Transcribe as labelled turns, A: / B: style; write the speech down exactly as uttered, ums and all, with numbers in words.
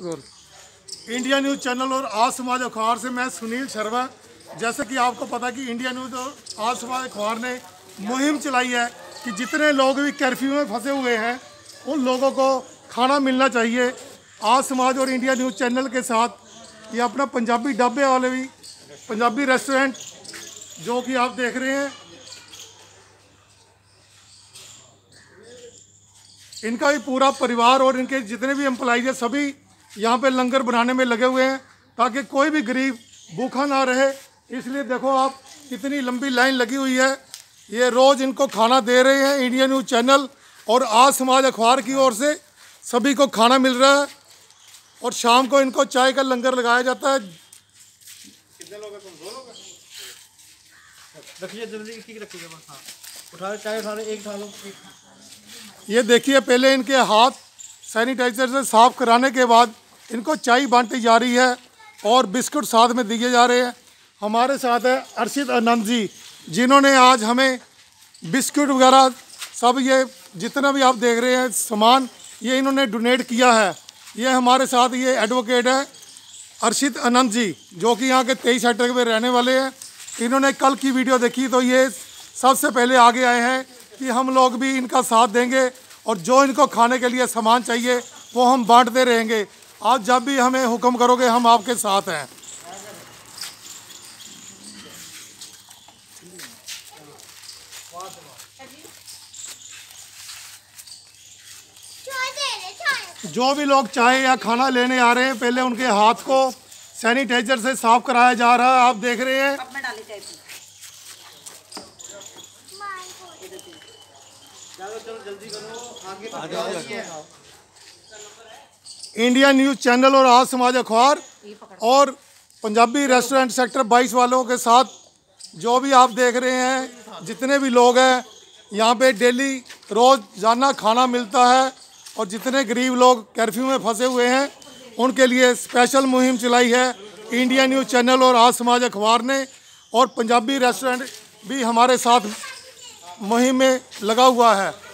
A: India news channel और आज समाज अखबार से मैं सुनील शर्मा। जैसे कि आपको पता कि इंडिया न्यूज़ और आज समाज अखबार ने मुहिम चलाई है कि जितने लोग भी कर्फ्यू में फंसे हुए हैं उन लोगों को खाना मिलना चाहिए। आज समाज और इंडिया न्यूज़ चैनल के साथ ये अपना पंजाबी ढाबे वाले भी पंजाबी रेस्टोरेंट जो कि आप देख रहे हैं, इनका भी पूरा परिवार और इनके जितने भी एम्प्लॉइज हैं सभी यहाँ पे लंगर बनाने में लगे हुए हैं ताकि कोई भी गरीब भूखा ना रहे। इसलिए देखो आप कितनी लंबी लाइन लगी हुई है। ये रोज़ इनको खाना दे रहे हैं इंडिया न्यूज़ चैनल और आज समाज अखबार की ओर से सभी को खाना मिल रहा है और शाम को इनको चाय का लंगर लगाया जाता है।
B: कितने लोग हैं? तुम दो लोग हैं? रखिए जल्दी ठीक रखिएगा बस। हाँ उठा चाय उठा रहे एक उठा लो।
A: ये देखिए पहले इनके हाथ सैनिटाइजर से साफ कराने के बाद इनको चाय बांटी जा रही है और बिस्कुट साथ में दिए जा रहे हैं। हमारे साथ है अर्षित आनंद जी जिन्होंने आज हमें बिस्कुट वगैरह सब ये जितना भी आप देख रहे हैं सामान ये इन्होंने डोनेट किया है। ये हमारे साथ ये एडवोकेट है अर्षित आनंद जी जो कि यहाँ के तेईस सेक्टर में रहने वाले हैं। इन्होंने कल की वीडियो देखी तो ये सबसे पहले आगे आए हैं कि हम लोग भी इनका साथ देंगे और जो इनको खाने के लिए सामान चाहिए वो हम बांटते रहेंगे। आज जब भी हमें हुक्म करोगे हम आपके साथ हैं। जो भी लोग चाय या खाना लेने आ रहे हैं पहले उनके हाथ को सैनिटाइजर से साफ कराया जा रहा है। आप देख रहे हैं इंडिया न्यूज़ चैनल और आज समाज अखबार और पंजाबी रेस्टोरेंट सेक्टर बाईस वालों के साथ जो भी आप देख रहे हैं जितने भी लोग हैं यहाँ पे डेली रोज़ाना खाना मिलता है और जितने गरीब लोग कर्फ्यू में फंसे हुए हैं उनके लिए स्पेशल मुहिम चलाई है इंडिया न्यूज़ चैनल और आज समाज अखबार ने और पंजाबी रेस्टोरेंट भी हमारे साथ मुहिम में लगा हुआ है।